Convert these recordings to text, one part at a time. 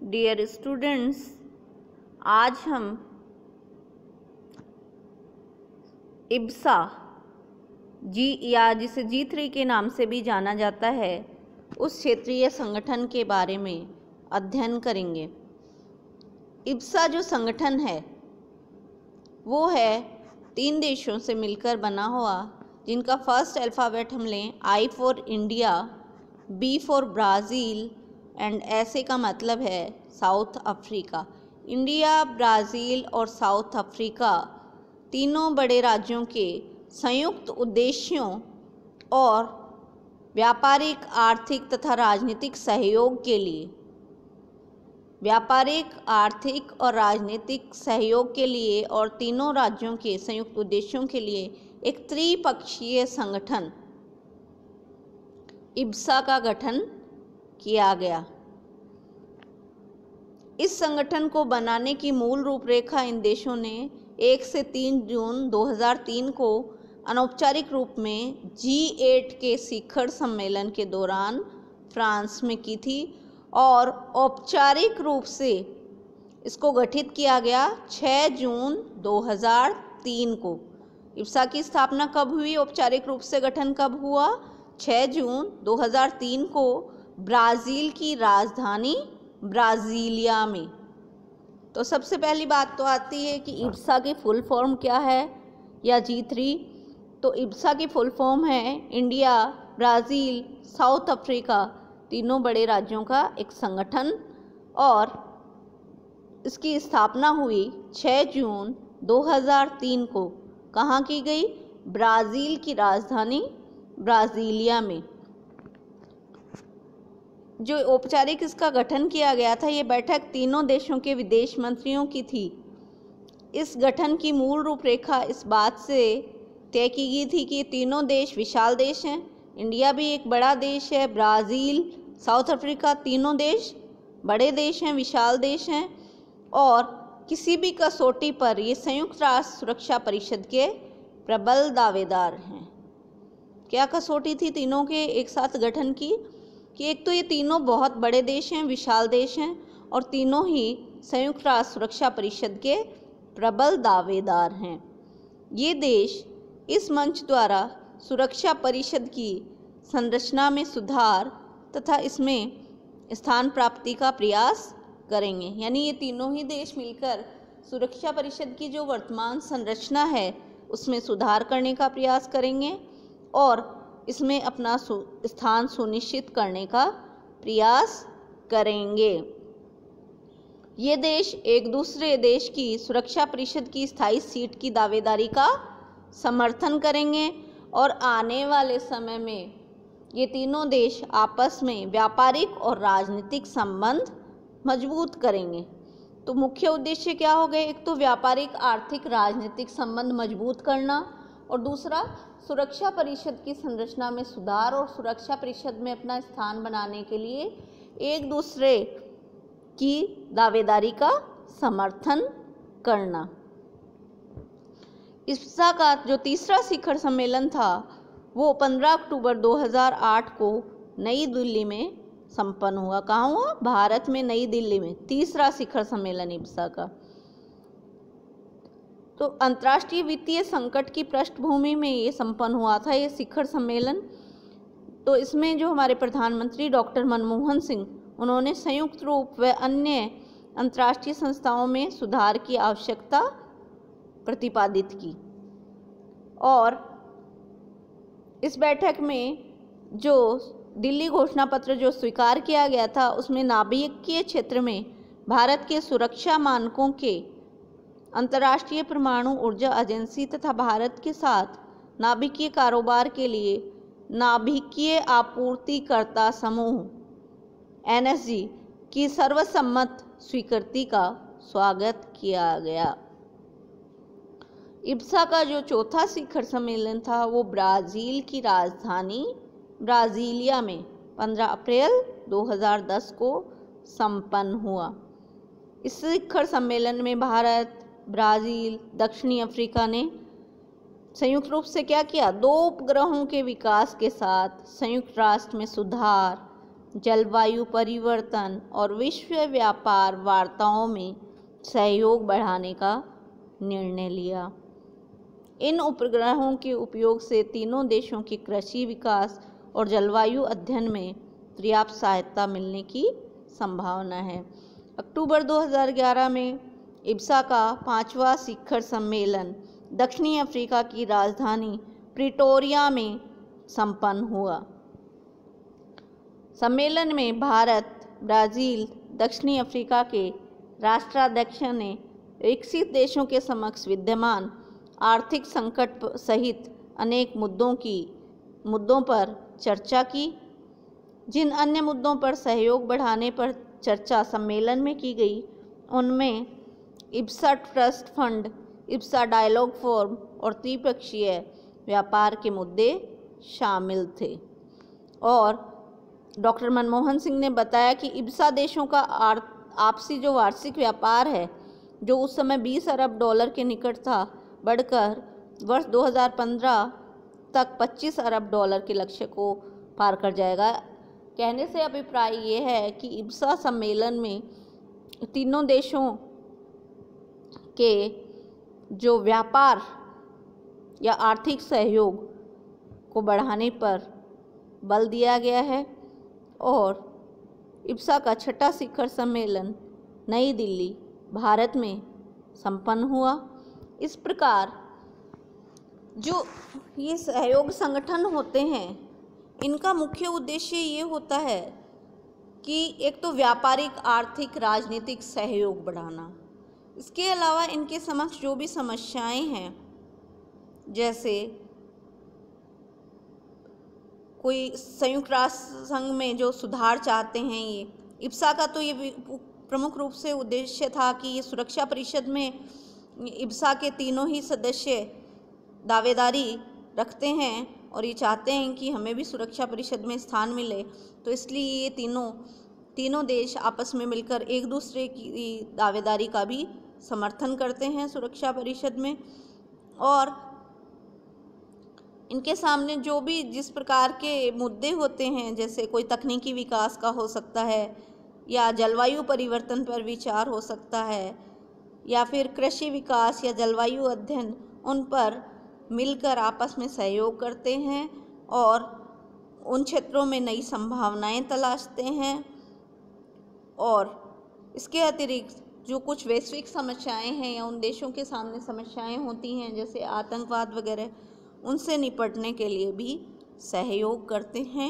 Dear students, आज हम IBSA या जिसे G3 के नाम से भी जाना जाता है, उस क्षेत्रीय संगठन के बारे में अध्ययन करेंगे। इब्सा जो संगठन है वो है 3 देशों से मिलकर बना हुआ, जिनका फर्स्ट अल्फ़ाबेट हम लें I for India, B for Brazil and ऐसे का मतलब है साउथ अफ्रीका। इंडिया, ब्राज़ील और साउथ अफ्रीका तीनों बड़े राज्यों के संयुक्त उद्देश्यों और व्यापारिक, आर्थिक तथा राजनीतिक सहयोग के लिए और तीनों राज्यों के संयुक्त उद्देश्यों के लिए एक त्रिपक्षीय संगठन इब्सा का गठन किया गया। इस संगठन को बनाने की मूल रूपरेखा इन देशों ने 1 से 3 जून 2003 को अनौपचारिक रूप में G8 के शिखर सम्मेलन के दौरान फ्रांस में की थी और औपचारिक रूप से इसको गठित किया गया 6 जून 2003 को। इब्सा की स्थापना कब हुई, औपचारिक रूप से गठन कब हुआ? 6 जून 2003 को ब्राज़ील की राजधानी ब्राज़ीलिया में। तो सबसे पहली बात तो आती है कि इब्सा की फुल फॉर्म क्या है या G3। तो इब्सा की फुल फॉर्म है इंडिया, ब्राज़ील, साउथ अफ्रीका तीनों बड़े राज्यों का एक संगठन, और इसकी स्थापना हुई 6 जून 2003 को। कहाँ की गई? ब्राज़ील की राजधानी ब्राज़ीलिया में। जो औपचारिक इसका गठन किया गया था, ये बैठक तीनों देशों के विदेश मंत्रियों की थी। इस गठन की मूल रूपरेखा इस बात से तय की गई थी कि तीनों देश विशाल देश हैं। इंडिया भी एक बड़ा देश है, ब्राज़ील, साउथ अफ्रीका तीनों देश बड़े देश हैं, विशाल देश हैं, और किसी भी कसौटी पर ये संयुक्त राष्ट्र सुरक्षा परिषद के प्रबल दावेदार हैं। क्या कसौटी थी तीनों के एक साथ गठन की? कि एक तो ये तीनों बहुत बड़े देश हैं, विशाल देश हैं, और तीनों ही संयुक्त राष्ट्र सुरक्षा परिषद के प्रबल दावेदार हैं। ये देश इस मंच द्वारा सुरक्षा परिषद की संरचना में सुधार तथा इसमें स्थान प्राप्ति का प्रयास करेंगे। यानी ये तीनों ही देश मिलकर सुरक्षा परिषद की जो वर्तमान संरचना है उसमें सुधार करने का प्रयास करेंगे और इसमें अपना स्थान सुनिश्चित करने का प्रयास करेंगे। ये देश एक दूसरे देश की सुरक्षा परिषद की स्थायी सीट की दावेदारी का समर्थन करेंगे और आने वाले समय में ये तीनों देश आपस में व्यापारिक और राजनीतिक संबंध मजबूत करेंगे। तो मुख्य उद्देश्य क्या हो गए? एक तो व्यापारिक, आर्थिक, राजनीतिक संबंध मजबूत करना, और दूसरा सुरक्षा परिषद की संरचना में सुधार और सुरक्षा परिषद में अपना स्थान बनाने के लिए एक दूसरे की दावेदारी का समर्थन करना। इब्सा का जो तीसरा शिखर सम्मेलन था वो 15 अक्टूबर 2008 को नई दिल्ली में संपन्न हुआ। कहाँ हुआ? भारत में, नई दिल्ली में। तीसरा शिखर सम्मेलन इब्सा का। तो अंतर्राष्ट्रीय वित्तीय संकट की पृष्ठभूमि में ये संपन्न हुआ था ये शिखर सम्मेलन। तो इसमें जो हमारे प्रधानमंत्री डॉक्टर मनमोहन सिंह, उन्होंने संयुक्त रूप व अन्य अंतर्राष्ट्रीय संस्थाओं में सुधार की आवश्यकता प्रतिपादित की, और इस बैठक में जो दिल्ली घोषणा पत्र जो स्वीकार किया गया था उसमें नाभिकीय क्षेत्र में भारत के सुरक्षा मानकों के, अंतर्राष्ट्रीय परमाणु ऊर्जा एजेंसी तथा भारत के साथ नाभिकीय कारोबार के लिए नाभिकीय आपूर्तिकर्ता समूह NSG की सर्वसम्मत स्वीकृति का स्वागत किया गया। इब्सा का जो चौथा शिखर सम्मेलन था वो ब्राज़ील की राजधानी ब्राज़ीलिया में 15 अप्रैल 2010 को संपन्न हुआ। इस शिखर सम्मेलन में भारत, ब्राज़ील, दक्षिणी अफ्रीका ने संयुक्त रूप से क्या किया? 2 उपग्रहों के विकास के साथ संयुक्त राष्ट्र में सुधार जलवायु परिवर्तन और विश्व व्यापार वार्ताओं में सहयोग बढ़ाने का निर्णय लिया। इन उपग्रहों के उपयोग से तीनों देशों के कृषि विकास और जलवायु अध्ययन में पर्याप्त सहायता मिलने की संभावना है। अक्टूबर 2011 में इब्सा का 5वां शिखर सम्मेलन दक्षिणी अफ्रीका की राजधानी प्रिटोरिया में संपन्न हुआ। सम्मेलन में भारत, ब्राज़ील, दक्षिणी अफ्रीका के राष्ट्राध्यक्षों ने विकसित देशों के समक्ष विद्यमान आर्थिक संकट सहित अनेक मुद्दों पर चर्चा की। जिन अन्य मुद्दों पर सहयोग बढ़ाने पर चर्चा सम्मेलन में की गई, उनमें IBSA trust fund, IBSA dialogue forum और त्रिपक्षीय व्यापार के मुद्दे शामिल थे। और डॉक्टर मनमोहन सिंह ने बताया कि इब्सा देशों का आपसी जो वार्षिक व्यापार है, जो उस समय 20 अरब डॉलर के निकट था, बढ़कर वर्ष 2015 तक 25 अरब डॉलर के लक्ष्य को पार कर जाएगा। कहने से अभिप्राय ये है कि इब्सा सम्मेलन में तीनों देशों के जो व्यापार या आर्थिक सहयोग को बढ़ाने पर बल दिया गया है और इब्सा का 6वां शिखर सम्मेलन नई दिल्ली, भारत में संपन्न हुआ। इस प्रकार जो ये सहयोग संगठन होते हैं, इनका मुख्य उद्देश्य ये होता है कि एक तो व्यापारिक, आर्थिक, राजनीतिक सहयोग बढ़ाना। इसके अलावा इनके समक्ष जो भी समस्याएं हैं, जैसे कोई संयुक्त राष्ट्र संघ में जो सुधार चाहते हैं, ये इब्सा का तो ये प्रमुख रूप से उद्देश्य था कि ये सुरक्षा परिषद में इब्सा के तीनों ही सदस्य दावेदारी रखते हैं और ये चाहते हैं कि हमें भी सुरक्षा परिषद में स्थान मिले। तो इसलिए ये तीनों देश आपस में मिलकर एक दूसरे की दावेदारी का भी समर्थन करते हैं सुरक्षा परिषद में। और इनके सामने जो भी जिस प्रकार के मुद्दे होते हैं, जैसे कोई तकनीकी विकास का हो सकता है, या जलवायु परिवर्तन पर विचार हो सकता है, या फिर कृषि विकास या जलवायु अध्ययन, उन पर मिलकर आपस में सहयोग करते हैं और उन क्षेत्रों में नई संभावनाएं तलाशते हैं। और इसके अतिरिक्त जो कुछ वैश्विक समस्याएं हैं या उन देशों के सामने समस्याएं होती हैं, जैसे आतंकवाद वगैरह, उनसे निपटने के लिए भी सहयोग करते हैं।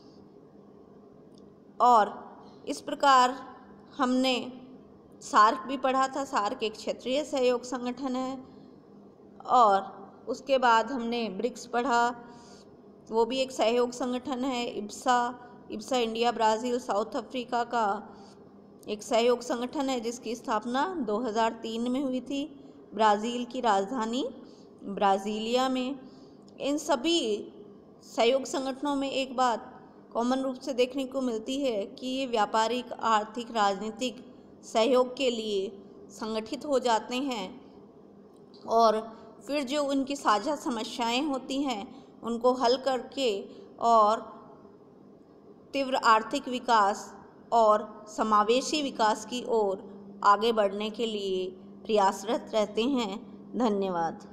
और इस प्रकार हमने सार्क भी पढ़ा था। सार्क एक क्षेत्रीय सहयोग संगठन है। और उसके बाद हमने ब्रिक्स पढ़ा, वो भी एक सहयोग संगठन है। IBSA India, Brazil, South Africa का एक सहयोग संगठन है, जिसकी स्थापना 2003 में हुई थी ब्राज़ील की राजधानी ब्राज़ीलिया में। इन सभी सहयोग संगठनों में एक बात कॉमन रूप से देखने को मिलती है कि ये व्यापारिक, आर्थिक, राजनीतिक सहयोग के लिए संगठित हो जाते हैं और फिर जो उनकी साझा समस्याएं होती हैं, उनको हल करके और तीव्र आर्थिक विकास और समावेशी विकास की ओर आगे बढ़ने के लिए प्रयासरत रहते हैं। धन्यवाद।